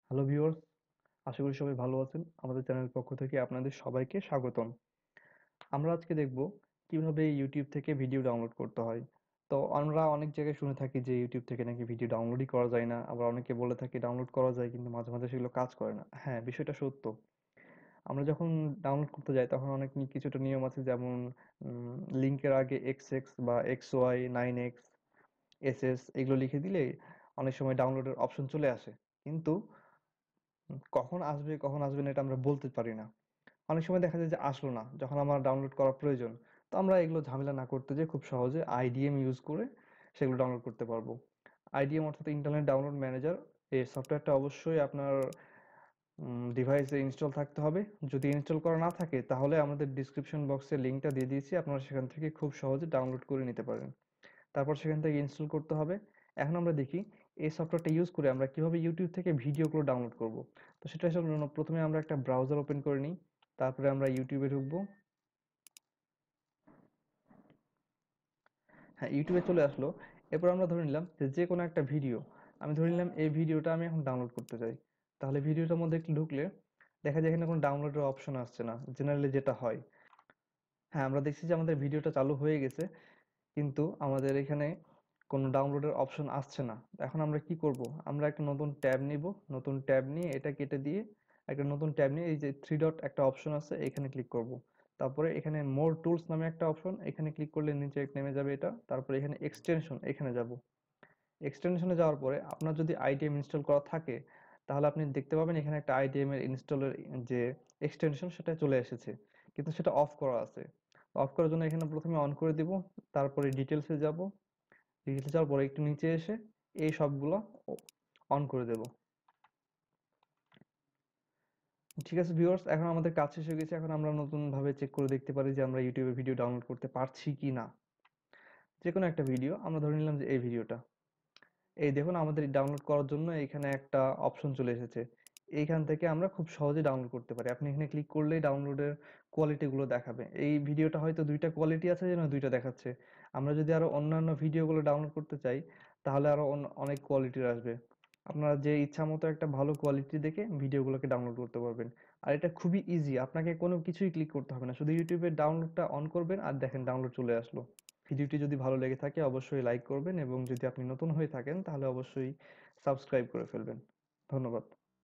Hello viewers, আশা করি সবাই ভালো আছেন। আমাদের চ্যানেলের পক্ষ থেকে আপনাদের সবাইকে স্বাগতম। আমরা আজকে দেখব কিভাবে ইউটিউব থেকে ভিডিও ডাউনলোড করতে হয়। তো আমরা অনেক জায়গায় শুনে থাকি যে ইউটিউব থেকে নাকি ভিডিও ডাউনলোডই করা যায় না। আবার অনেকে বলে থাকে ডাউনলোড করা যায় কিন্তু মাঝে মাঝে সেগুলো কাজ করে না। হ্যাঁ, বিষয়টা সত্য। আমরা যখন ডাউনলোড করতে যাই তখন অনেক কিছুটা নিয়ম আছে, যেমন লিংকের আগে XX বা XY, 9X, SS এগুলো লিখে দিলে অনেক সময় ডাউনলোডের অপশন চলে আসে। কিন্তু কখন আসবে কখন আসবে না এটা আমরা বলতে পারি না। অনেক সময় দেখা যায় যে আসলো না যখন আমার ডাউনলোড করা প্রয়োজন। তো আমরা এগুলো ঝামেলা না করতে যেয়ে খুব সহজে আইডিএম ইউজ করে সেগুলো ডাউনলোড করতে পারবো। আইডিএম অর্থাৎ ইন্টারনেট ডাউনলোড ম্যানেজার। এই সফটওয়্যারটা অবশ্যই আপনার ডিভাইসে ইনস্টল থাকতে হবে। যদি ইনস্টল করা না থাকে তাহলে আমাদের ডিসক্রিপশন বক্সে লিঙ্কটা দিয়ে দিয়েছি, আপনারা সেখান থেকে খুব সহজে ডাউনলোড করে নিতে পারেন। তারপর সেখান থেকে ইনস্টল করতে হবে। এখন আমরা দেখি এই সফটওয়্যারটা ইউজ করে আমরা কিভাবে ইউটিউব থেকে ভিডিওগুলো ডাউনলোড করব। তো সেটার জন্য প্রথমে আমরা একটা ব্রাউজার ওপেন করে নিই। তারপরে আমরা ইউটিউবে ঢুকবো। হ্যাঁ, ইউটিউবে চলে আসলো। এরপর আমরা ধরে নিলাম যে যে কোনো একটা ভিডিও, আমি ধরে নিলাম এই ভিডিওটা আমি এখন ডাউনলোড করতে চাই। তাহলে ভিডিওটার মধ্যে একটু ঢুকলে দেখা যায় এখানে কোনো ডাউনলোডের অপশন আসছে না, জেনারেলি যেটা হয়। হ্যাঁ, আমরা দেখছি যে আমাদের ভিডিওটা চালু হয়ে গেছে, কিন্তু আমাদের এখানে কোনো ডাউনলোডের অপশন আসছে না। এখন আমরা কি করব? আমরা একটা নতুন ট্যাব নিব। নতুন ট্যাব নিয়ে এটা কেটে দিয়ে একটা নতুন ট্যাব নিয়ে এই যে থ্রি ডট একটা অপশন আছে এখানে ক্লিক করব। তারপরে এখানে মোর টুলস নামে একটা অপশন, এখানে ক্লিক করলে নিচে নেমে যাবে এটা। তারপরে এখানে এক্সটেনশন, এখানে যাব। এক্সটেনশনে যাওয়ার পরে আপনার যদি আইডিএম ইনস্টল করা থাকে তাহলে আপনি দেখতে পাবেন এখানে একটা আইডিএম এর ইনস্টলের যে এক্সটেনশন সেটা চলে এসেছে, কিন্তু সেটা অফ করা আছে। অফ করার জন্য এখানে প্রথমে অন করে দিব। তারপরে ডিটেলসে যাব। ডিটেলসে যাওয়ার পরে একটু নিচে এসে এই সবগুলো অন করে দেব। ঠিক আছে ভিউয়ার্স, এখন আমাদের কাজ শেষ হয়ে গেছে। এখন আমরা নতুন ভাবে চেক করে দেখতে পারি যে আমরা ইউটিউবে ভিডিও ডাউনলোড করতে পারছি কি না। যে কোনো একটা ভিডিও আমরা ধরে নিলাম যে এই ভিডিওটা, এই দেখুন আমাদের ডাউনলোড করার জন্য এখানে একটা অপশন চলে এসেছে। এইখান থেকে আমরা খুব সহজে ডাউনলোড করতে পারি। আপনি এখানে ক্লিক করলেই ডাউনলোডের কোয়ালিটি গুলো দেখাবে। এই ভিডিওটা হয়তো দুইটা কোয়ালিটি আছে, যেন দুইটা দেখাচ্ছে। আমরা যদি আরো অন্যান্য ভিডিওগুলো ডাউনলোড করতে চাই তাহলে আরো অনেক কোয়ালিটির আসবে। আপনারা যে ইচ্ছা মতো একটা ভালো কোয়ালিটি দেখে ভিডিওগুলোকে ডাউনলোড করতে পারবেন। আর এটা খুবই ইজি, আপনাকে কোনো কিছুই ক্লিক করতে হবে না, শুধু ইউটিউবের ডাউনলোডটা অন করবেন আর দেখেন ডাউনলোড চলে আসলো। ভিডিওটি যদি ভালো লেগে থাকে অবশ্যই লাইক করবেন, এবং যদি আপনি নতুন হয়ে থাকেন তাহলে অবশ্যই সাবস্ক্রাইব করে ফেলবেন। ধন্যবাদ।